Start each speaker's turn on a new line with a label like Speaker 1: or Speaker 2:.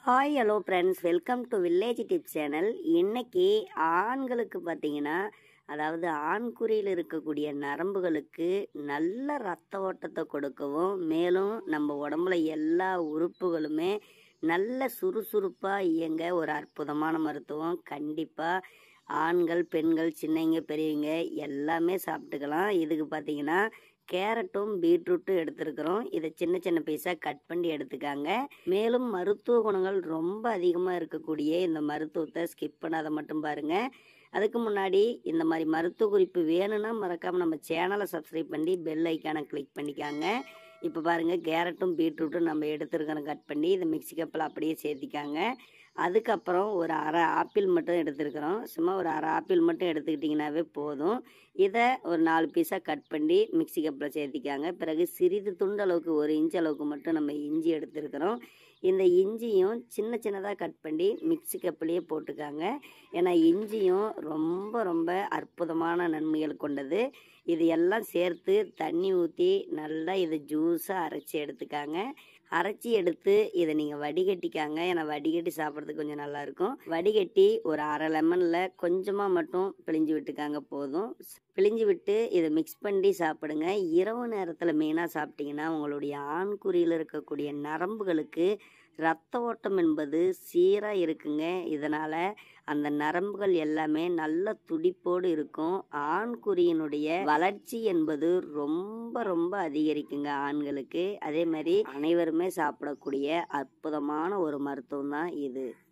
Speaker 1: Hi hello friends, welcome to village tips channel. இன்னைக்கு ஆண்களுக்கு பார்த்தீங்கன்னா, அதாவது ஆண்குறியில் இருக்கக்கூடிய நரம்புகளுக்கு நல்ல ரத்த ஓட்டத்தை கொடுக்கவும், மேலும் நம்ம உடம்புல எல்லா உறுப்புகளுமே நல்ல சுறுசுறுப்பாக இயங்க ஒரு அற்புதமான மருத்துவம். கண்டிப்பாக ஆண்கள், பெண்கள், சின்னவங்க, பெரியவங்க எல்லாமே சாப்பிட்டுக்கலாம். இதுக்கு பார்த்தீங்கன்னா கேரட்டும் பீட்ரூட்டும் எடுத்துருக்குறோம். இதை சின்ன சின்ன பீஸாக கட் பண்ணி எடுத்துக்காங்க. மேலும் மருத்துவ குணங்கள் ரொம்ப அதிகமாக இருக்கக்கூடிய இந்த மருத்துவத்தை ஸ்கிப் பண்ணாத மட்டும் பாருங்கள். அதுக்கு முன்னாடி இந்த மாதிரி மருத்துவ குறிப்பு வேணும்னா மறக்காமல் நம்ம சேனலை சப்ஸ்கிரைப் பண்ணி பெல் ஐக்கானை கிளிக் பண்ணிக்காங்க. இப்போ பாருங்கள், கேரட்டும் பீட்ரூட்டும் நம்ம எடுத்துருக்கிறோம் கட் பண்ணி. இதை மிக்ஸி கப்பில் அப்படியே சேர்த்திக்காங்க. அதுக்கப்புறம் ஒரு அரை ஆப்பிள் மட்டும் எடுத்துருக்குறோம். சும்மா ஒரு அரை ஆப்பிள் மட்டும் எடுத்துக்கிட்டிங்கனாவே போதும். இதை ஒரு 4 பீஸாக கட் பண்ணி மிக்ஸி கப்பில் சேர்த்திக்காங்க. பிறகு சிறிது துண்டு அளவுக்கு 1 இன்ச் அளவுக்கு மட்டும் நம்ம இஞ்சி எடுத்துருக்குறோம். இந்த இஞ்சியும் சின்ன சின்னதாக கட் பண்ணி மிக்ஸி கப்பிலேயே போட்டுக்காங்க. ஏன்னா இஞ்சியும் ரொம்ப ரொம்ப அற்புதமான நன்மைகள் கொண்டது. இது எல்லாம் சேர்த்து தண்ணி ஊற்றி நல்லா இதை ஜூஸாக அரைச்சி எடுத்துக்காங்க. அரைச்சி எடுத்து இதை நீங்கள் வடிகட்டிக்காங்க. ஏன்னா வடிகட்டி சாப்பிட்றதுக்கு கொஞ்சம் நல்லாயிருக்கும். வடிகட்டி ஒரு அரை லெமனில் கொஞ்சமாக மட்டும் பிழிஞ்சு விட்டுக்காங்க போதும். பிழிஞ்சு விட்டு இதை மிக்ஸ் பண்ணி சாப்பிடுங்க. இரவு நேரத்தில் மெயினாக சாப்பிட்டிங்கன்னா உங்களுடைய ஆண்குறியில் இருக்கக்கூடிய நரம்புகளுக்கு இரத்த ஓட்டம் என்பது சீராக இருக்குங்க. இதனால் அந்த நரம்புகள் எல்லாமே நல்ல துடிப்போடு இருக்கும். ஆண்குறியினுடைய வளர்ச்சி என்பது ரொம்ப ரொம்ப அதிகரிக்குங்க ஆண்களுக்கு. அதே மாதிரி அனைவருமே சாப்பிடக்கூடிய அற்புதமான ஒரு மருத்துவம் தான் இது.